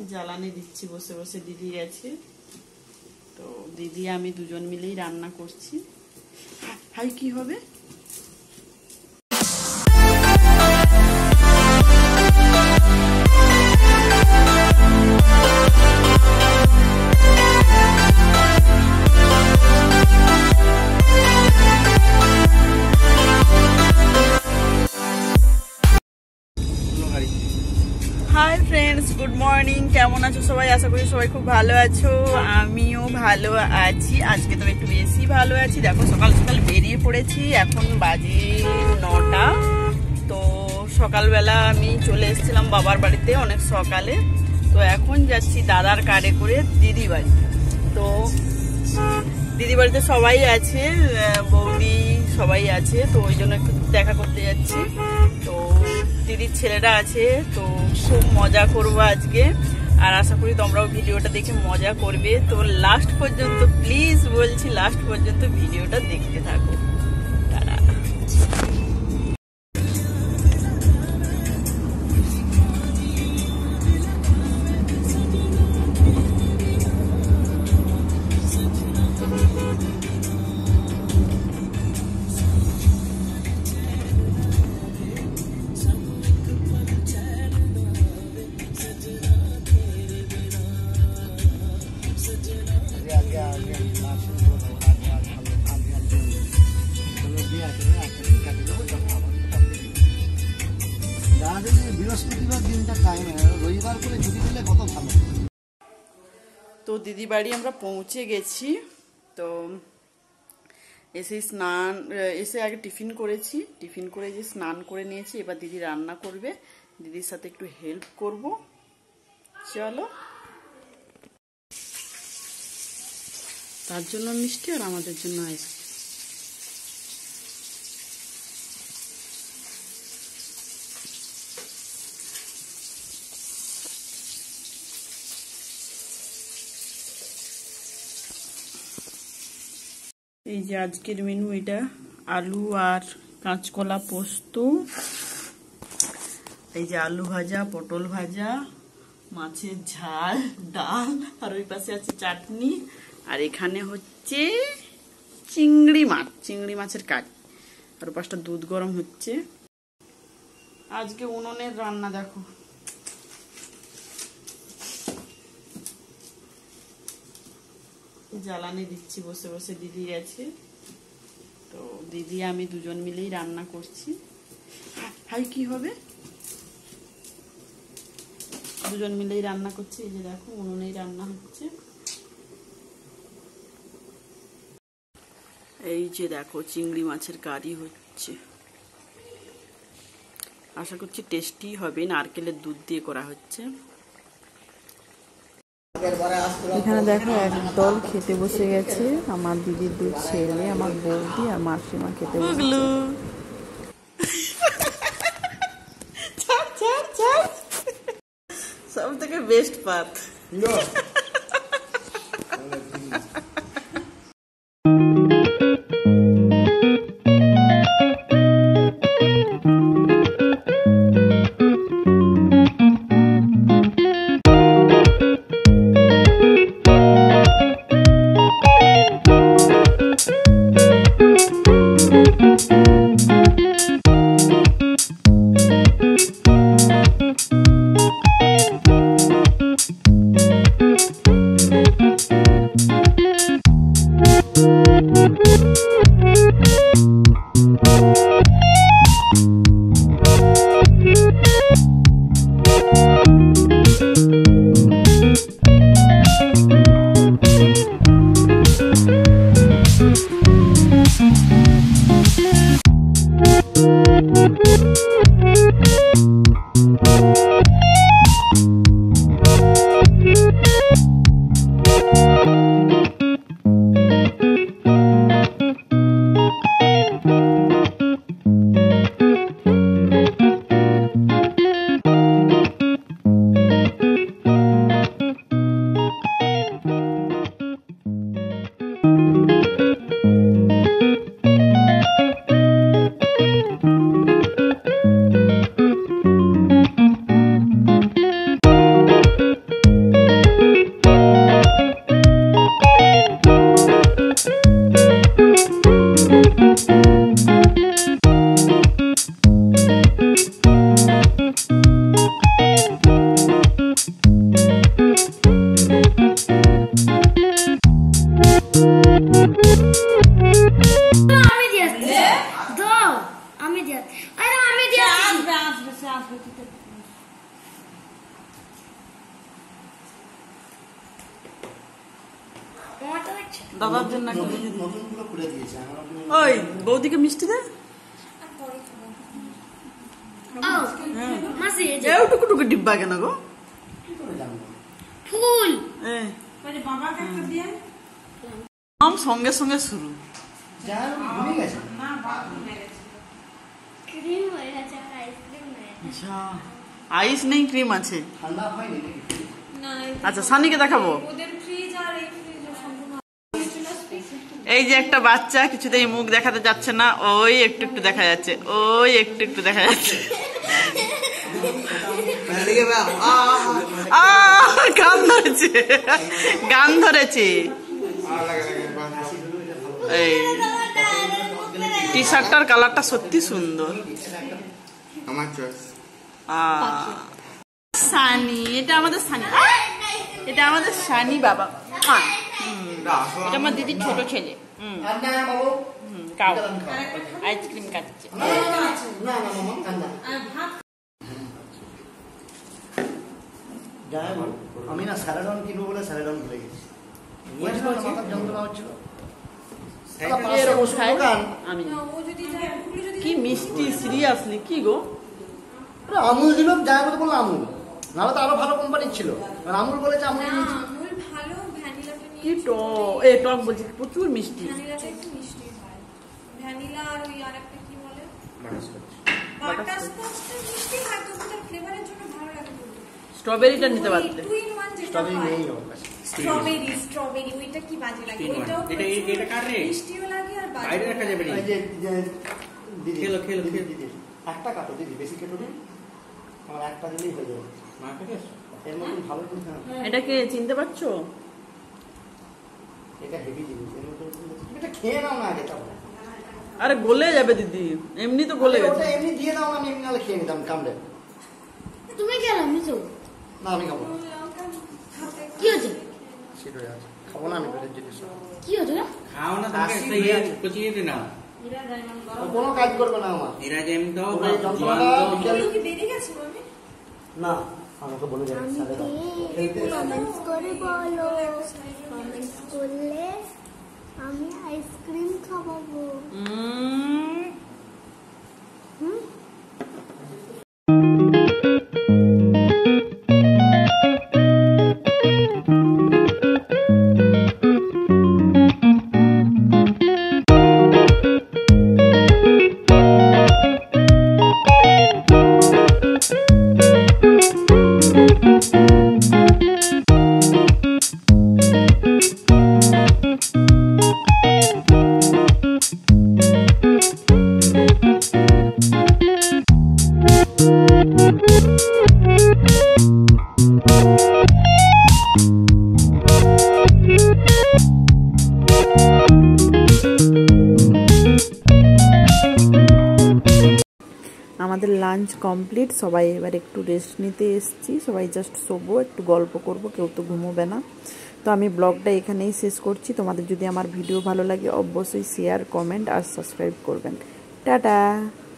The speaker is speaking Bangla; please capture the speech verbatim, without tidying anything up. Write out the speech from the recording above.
জ্বালানি দিচ্ছি বসে বসে, দিদি গেছে তো দিদি আমি দুজন মিলেই রান্না করছি। হাই কি হবে? Hi friends, good morning. কেমন আছো সবাই? আশা করি সবাই খুব ভালো আছো, আমিও ভালো আছি। আজকে তো একটু বেশি ভালো আছি। দেখো সকাল সকাল বেরিয়ে পড়েছি, এখন বাজে নটা। তো সকালবেলা আমি চলে এসেছিলাম বাবার বাড়িতে অনেক সকালে, তো এখন যাচ্ছি দাদার কারে করে দিদি বাড়ি। তো দিদি বাড়িতে সবাই আছে, বৌদি সবাই আছে, তো ওই জন্য একটু দেখা করতে যাচ্ছি। তো দিদির ছেলেরা আছে, তো খুব মজা করবো আজকে, আর আশা করি তোমরাও ভিডিওটা দেখে মজা করবে। তো লাস্ট পর্যন্ত প্লিজ বলছি, লাস্ট পর্যন্ত ভিডিওটা দেখতে থাকো। তো দিদি বাড়ি আমরা পৌঁছে গেছি। তো এসে স্নান এসে আগে টিফিন করেছি, টিফিন করে যে স্নান করে নিয়েছি। এবার দিদি রান্না করবে, দিদির সাথে একটু হেল্প করব। চলো, তার জন্য মিষ্টি আর আমাদের জন্য আইসক্রিম। এই যে আজকের মেনু, এটা আলু আর কাঁচকলা পোস্ত, এই যে আলু ভাজা, পটল ভাজা, মাছের ঝাল, ডাল, আর ওই পাশে আছে চাটনি, আর এখানে হচ্ছে চিংড়ি মাছ, চিংড়ি মাছের কারি, আর ওই পাশটা দুধ গরম হচ্ছে। আজকে উনুনের রান্না দেখো, জ্বালানি দিচ্ছি বসে বসে, দিদি গেছে তো দিদি আমি দুজন মিলেই রান্না করছি। হাই কি হবে? দুজন মিলেই রান্না করছি। এই যে দেখো উনুনেই রান্না হচ্ছে। এই যে দেখো চিংড়ি মাছের কারি হচ্ছে, আশা করছি টেস্টি হবে, নারকেলের দুধ দিয়ে করা হচ্ছে। এখানে দেখো একদল খেতে বসে গেছে, আমার দিদির দুই ছেলে, আমার বৌদি আর মাসিমা খেতে বসে। সব থেকে বেস্ট পার্ট। দাদার জন্য ওই বৌদিকে মিষ্টি দে টুকু ডিব্বা কেন গো ফুল সঙ্গে সঙ্গে শুরু আইস নেই ক্রিম আছে আচ্ছা সানিকে দেখাবো এই যে একটা বাচ্চা কিছুতেই মুখ দেখাতে যাচ্ছে না ওই একটু একটু দেখা যাচ্ছে ওই একটু একটু দেখা যাচ্ছে গান ধরেছে গান ধরেছে এই টি শার্টটার কালারটা সত্যি সুন্দর আমার চয়েস সানি এটা আমাদের সানি এটা আমাদের সানি বাবা এটা আমার দিদির ছোট ছেলে আইসক্রিম খাচ্ছে আমি না স্যালাডন কিনবো বলে স্যালাডন ভুলে গেছি যন্ত্রণা হচ্ছিল কি মিষ্টি সিরিয়াসলি কি গো আমুল দিল যাই বলে বললো আমুল নাহলে তো আরো ভালো কোম্পানির ছিল আমুল বলেছে আমুল কি টো এ টক বলছি প্রচুর মিষ্টি স্ট্রবেরিটা নিতে পারতে স্ট্রবেরি নেই স্ট্রবেরি স্ট্রবেরি ওইটা কি বাজে লাগে ওইটাও এটা এটা কার রে মিষ্টিও লাগে আর বাজে বাইরে রাখা যাবে না এই যে দিদি খেলো খেলো খেলো দিদি একটা কাটো দিদি বেশি কেটো না আমার একটা দিলেই হয়ে যাবে মার্কেটে এর মধ্যে ভালো কিন্তু এটাকে চিনতে পারছো এটা হেভি জিনিস এর মধ্যে এটা খেয়ে নাও না আগে তাও আরে গলে যাবে দিদি এমনি তো গলে গেছে ওটা এমনি দিয়ে দাও না আমি এমনি নালে খেয়ে নিতাম কামড়ে তুমি কেন মিছো না আমি খাবো কি হচ্ছে সেটা আছে খাবো না আমি বেরের জিনিস কি হচ্ছে খাও না তোমাকে সেই কুচিয়ে দে না কোনো কাজ করবে না আমার এরা যেম দাও বলো কি দেরি গেছে আমি না আমাকে বলে যাবে সাড়ে দাও কমেন্টস করে বলো কমেন্টস করলে আমি আইসক্রিম খাওয়াবো হুম আমাদের লাঞ্চ কমপ্লিট সবাই এবার একটু রেস্ট নিতে এসেছি সবাই জাস্ট শোবো একটু গল্প করব কেউ তো ঘুমোবে না তো আমি ব্লগটা এখানেই শেষ করছি তোমাদের যদি আমার ভিডিও ভালো লাগে অবশ্যই শেয়ার কমেন্ট আর সাবস্ক্রাইব করবেন টাটা।